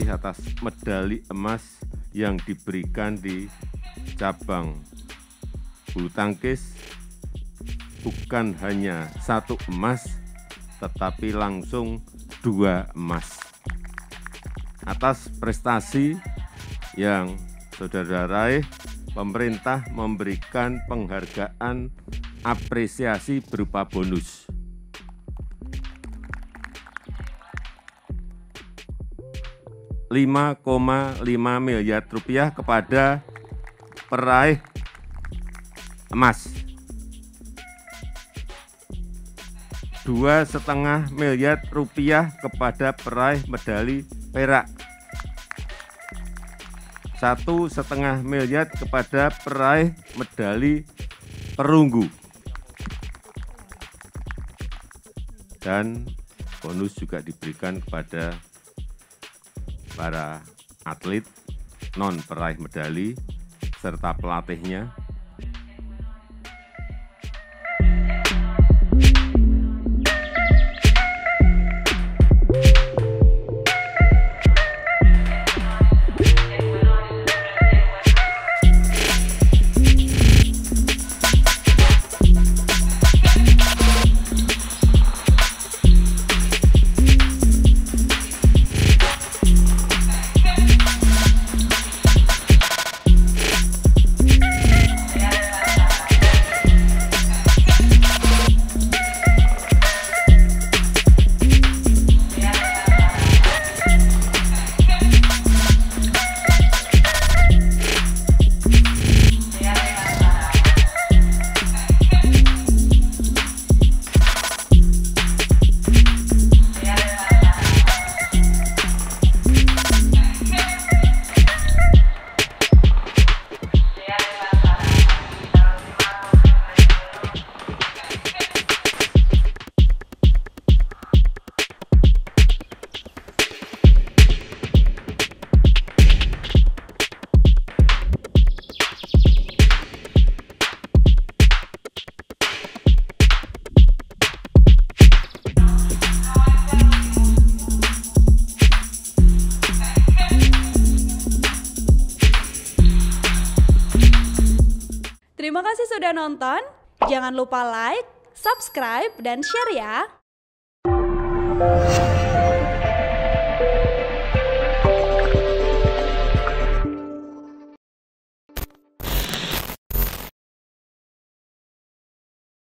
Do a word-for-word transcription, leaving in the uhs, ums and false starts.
kasih atas medali emas yang diberikan di cabang bulu tangkis, bukan hanya satu emas, tetapi langsung dua emas. Atas prestasi yang saudara raih, pemerintah memberikan penghargaan apresiasi berupa bonus. lima koma lima miliar rupiah kepada peraih emas, dua setengah miliar rupiah kepada peraih medali perak, satu setengah miliar kepada peraih medali perunggu, dan bonus juga diberikan kepada para atlet non peraih medali serta pelatihnya. Terima kasih sudah nonton. Jangan lupa like, subscribe, dan share ya.